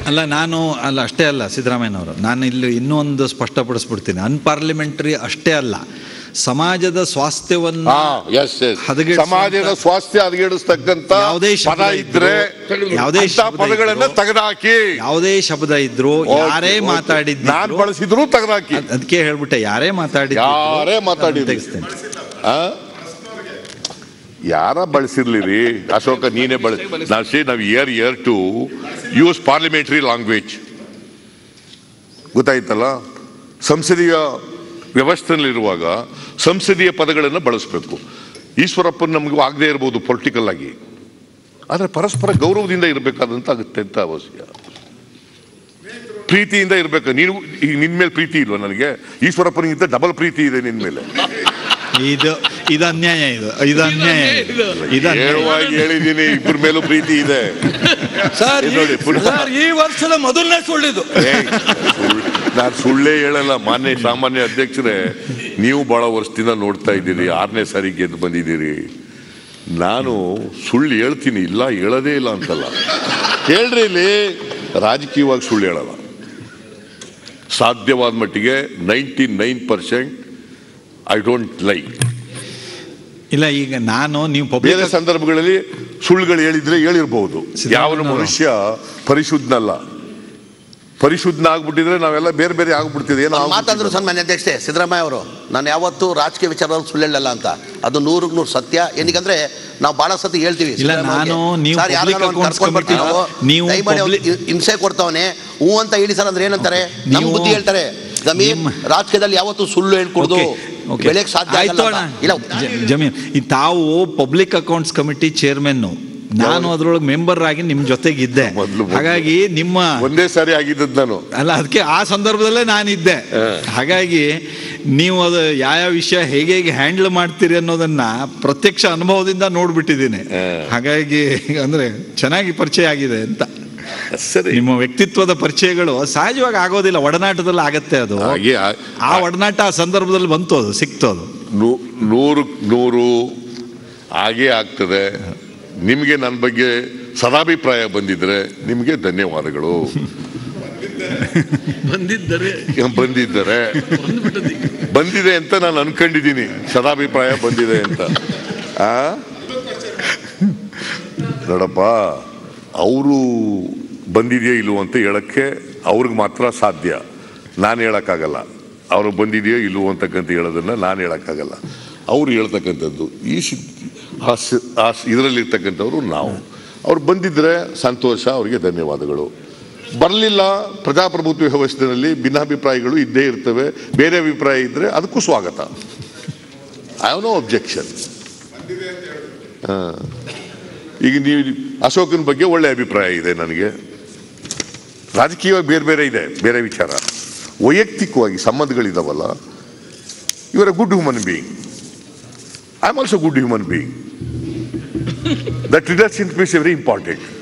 ಅಲ್ಲ ಅಷ್ಟೇ ಅಲ್ಲ ಸಿದ್ದರಾಮಯ್ಯನವರು, ನಾನು ಇಲ್ಲಿ ಇನ್ನೂ ಒಂದು ಸ್ಪಷ್ಟಪಡಿಸ್ಬಿಡ್ತೀನಿ. ಅನ್ಪಾರ್ಲಿಮೆಂಟರಿ ಅಷ್ಟೇ ಅಲ್ಲ, ಸಮಾಜದ ಸ್ವಾಸ್ಥ್ಯವನ್ನು ಸಮಾಜದ ಸ್ವಾಸ್ಥ್ಯ ಹದಗೆಡಿಸ್ತಕ್ಕಂಥ ಪದ ಇದ್ರೆ ಯಾವುದೇ ಪದಗಳನ್ನ ತೆಗೆದುಹಾಕಿ, ಯಾವುದೇ ಶಬ್ದ ಇದ್ರು ಯಾರೇ ಮಾತಾಡಿದ್ರು ನಾನು ಬಳಸಿದ್ರು ತೆಗೆದುಹಾಕಿ. ಅದಕ್ಕೆ ಹೇಳ್ಬಿಟ್ಟೆ, ಯಾರೇ ಮಾತಾಡಿದ್ರು ಯಾರ ಬಳಸಿರ್ಲಿರಿ ಅಶೋಕ, ನೀನೇ ನಾವು you're to use parliamentary language. ಗೊತ್ತಾಯ್ತಲ್ಲ, ಸಂಸದೀಯ ವ್ಯವಸ್ಥೆಯಲ್ಲಿರುವಾಗ ಸಂಸದೀಯ ಪದಗಳನ್ನು ಬಳಸಬೇಕು. ಈಶ್ವರಪ್ಪನ ನಮಗೂ ಆಗದೆ ಇರ್ಬೋದು ಪೊಲಿಟಿಕಲ್ ಆಗಿ, ಆದರೆ ಪರಸ್ಪರ ಗೌರವದಿಂದ ಇರಬೇಕಾದಂತ ಅತ್ಯಂತ ಅವಶ್ಯ. ಪ್ರೀತಿಯಿಂದ ಇರ್ಬೇಕು. ನೀನು ಈಗ ನಿನ್ ಮೇಲೆ ಪ್ರೀತಿ ಇಲ್ವಾ ನನಗೆ? ಈಶ್ವರಪ್ಪನಿಗಿಂತ ಡಬಲ್ ಪ್ರೀತಿ ಇದೆ ನಿನ್ ಮೇಲೆ. ಇದು ಅನ್ಯಾಯ, ಇದು ಅನ್ಯಾಯ. ಹೇಳಿದ್ದೀನಿ, ಇಬ್ಬರ ಮೇಲೂ ಪ್ರೀತಿ ಇದೆ ಸರ್. ಈ ವರ್ಷದ ಮೊದಲನೇ ಸುಳ್ಳಿದು. ನಾನು ಸುಳ್ಳೇ ಹೇಳಲ್ಲ ಮಾನ್ಯ ಸಾಮಾನ್ಯ ಅಧ್ಯಕ್ಷರೇ. ನೀವು ಬಹಳ ವರ್ಷದಿಂದ ನೋಡ್ತಾ ಇದ್ದೀರಿ, 6ನೇ ಸಾರಿ ಗೆದ್ದು ಬಂದಿದ್ದೀರಿ. ನಾನು ಸುಳ್ಳು ಹೇಳ್ತೀನಿ, ಇಲ್ಲ ಹೇಳೋದೇ ಇಲ್ಲ ಅಂತಲ್ಲ. ಹೇಳ್ರಿ, ಇಲ್ಲಿ ರಾಜಕೀಯವಾಗಿ ಸುಳ್ಳು ಹೇಳಲ್ಲ. ಸಾಧ್ಯವಾದ ಮಟ್ಟಿಗೆ 99% ಐ ಡೋಂಟ್ ಲೈ. ಇಲ್ಲ, ಈಗ ನೀವು ಬೇರೆ ಸಂದರ್ಭಗಳಲ್ಲಿ ಸುಳ್ಳುಗಳು ಹೇಳಿದ್ರೆ ಹೇಳಿರ್ಬಹುದು. ಯಾವ ಮನುಷ್ಯ ಪರಿಶುದ್ಧನಲ್ಲ. ಪರಿಶುದ್ಧ ಆಗ್ಬಿಟ್ಟಿದ್ರೆ ನಾವೆಲ್ಲ ಬೇರೆ ಬೇರೆ ಆಗ್ಬಿಡ್ತಿದೆ. ಏನೋ ಮಾತಾಡಿದ್ರು ಸನ್ಮಾನ್ಯ ಅಧ್ಯಕ್ಷೆ ಸಿದ್ದರಾಮಯ್ಯ ಅವರು, ನಾನು ಯಾವತ್ತೂ ರಾಜಕೀಯ ವಿಚಾರದಲ್ಲಿ ಸುಳ್ಳು ಹೇಳಲ್ಲ ಅಂತ. ಅದು 100% ಸತ್ಯ. ಏನಕ್ಕಂದ್ರೆ ನಾವು ಬಹಳ ಸತಿ ಹೇಳ್ತೀವಿ, ಹಿಂಸೆ ಕೊಡ್ತಾವನೆ ಹೂ ಅಂತ ಹೇಳಿ ಸರ್ ಅಂದ್ರೆ ಏನಂತಾರೆ, ನಮ್ ಬುದ್ಧಿ ಹೇಳ್ತಾರೆ. ಜಮೀನ್ ರಾಜಕೀಯದಲ್ಲಿ ಯಾವತ್ತೂ ಸುಳ್ಳು ಹೇಳ್ಕೊಡುದು ಬೆಳೆಯಕ್ಕೆ ಸಾಧ್ಯ ಇಲ್ಲ. ಜಮೀನ್, ತಾವು ಪಬ್ಲಿಕ್ ಅಕೌಂಟ್ಸ್ ಕಮಿಟಿ ಚೇರ್ಮನ್, ನಾನು ಅದ್ರೊಳಗೆ ಮೆಂಬರ್ ಆಗಿ ನಿಮ್ ಜೊತೆಗಿದ್ದೆ. ಹಾಗಾಗಿ ನಿಮ್ಮ ಒಂದೇ ಸಾರಿ ಆಗಿದ್ದದ್ದು ನಾನು ಅಲ್ಲ, ಅದಕ್ಕೆ ಆ ಸಂದರ್ಭದಲ್ಲೇ ನಾನಿದ್ದೆ. ಹಾಗಾಗಿ ನೀವು ಅದು ಯಾವ ವಿಷಯ ಹೇಗೆ ಹ್ಯಾಂಡಲ್ ಮಾಡ್ತೀರಿ ಅನ್ನೋದನ್ನ ಪ್ರತ್ಯಕ್ಷ ಅನುಭವದಿಂದ ನೋಡ್ಬಿಟ್ಟಿದ್ದೀನಿ. ಹಾಗಾಗಿ ಅಂದ್ರೆ ಚೆನ್ನಾಗಿ ಪರಿಚಯ ಆಗಿದೆ ಅಂತ. ನಿಮ್ಮ ವ್ಯಕ್ತಿತ್ವದ ಪರಿಚಯಗಳು ಸಹಜವಾಗಿ ಆಗೋದಿಲ್ಲ, ಒಡನಾಟದಲ್ಲಿ ಆಗತ್ತೆ. ಅದು ಆ ಒಡನಾಟ ಆ ಸಂದರ್ಭದಲ್ಲಿ ಬಂತು, ಅದು ಸಿಕ್ತು. ಅದು 100% ಹಾಗೇ ಆಗ್ತದೆ. ನಿಮಗೆ ನನ್ನ ಬಗ್ಗೆ ಸದಾಭಿಪ್ರಾಯ ಬಂದಿದ್ರೆ ನಿಮಗೆ ಧನ್ಯವಾದಗಳು. ಬಂದಿದೆ ಅಂತ ನಾನು ಅನ್ಕೊಂಡಿದ್ದೀನಿ, ಸದಾಭಿಪ್ರಾಯ ಬಂದಿದೆ ಅಂತ. ನೋಡಪ್ಪ, ಅವರು ಬಂದಿದೆಯೋ ಇಲ್ವೋ ಅಂತ ಹೇಳಕ್ಕೆ ಅವ್ರಿಗೆ ಮಾತ್ರ ಸಾಧ್ಯ, ನಾನು ಹೇಳಕ್ಕಾಗಲ್ಲ. ಅವ್ರಿಗೆ ಬಂದಿದೆಯೋ ಇಲ್ವೋ ಅಂತಕ್ಕಂತ ಹೇಳೋದನ್ನ ನಾನು ಹೇಳಕ್ಕಾಗಲ್ಲ. ಅವ್ರು ಹೇಳ್ತಕ್ಕಂಥದ್ದು ಇದರಲ್ಲಿರ್ತಕ್ಕಂಥವ್ರು ನಾವು. ಅವ್ರು ಬಂದಿದ್ರೆ ಸಂತೋಷ, ಅವರಿಗೆ ಧನ್ಯವಾದಗಳು. ಬರಲಿಲ್ಲ, ಪ್ರಜಾಪ್ರಭುತ್ವ ವ್ಯವಸ್ಥೆಯಲ್ಲಿ ಭಿನ್ನಾಭಿಪ್ರಾಯಗಳು ಇದ್ದೇ ಇರ್ತವೆ. ಬೇರೆ ಅಭಿಪ್ರಾಯ ಇದ್ರೆ ಅದಕ್ಕೂ ಸ್ವಾಗತ. I have no objection. ಈಗ ನೀವು ಅಶೋಕನ ಬಗ್ಗೆ ಒಳ್ಳೆ ಅಭಿಪ್ರಾಯ ಇದೆ ನನಗೆ. ರಾಜಕೀಯವಾಗಿ ಬೇರೆ ಬೇರೆ ಇದೆ, ಬೇರೆ ವಿಚಾರ. ವೈಯಕ್ತಿಕವಾಗಿ ಸಂಬಂಧಗಳಿದಾವಲ್ಲ, you are a good human being. I am also good human being. That relationship is very important.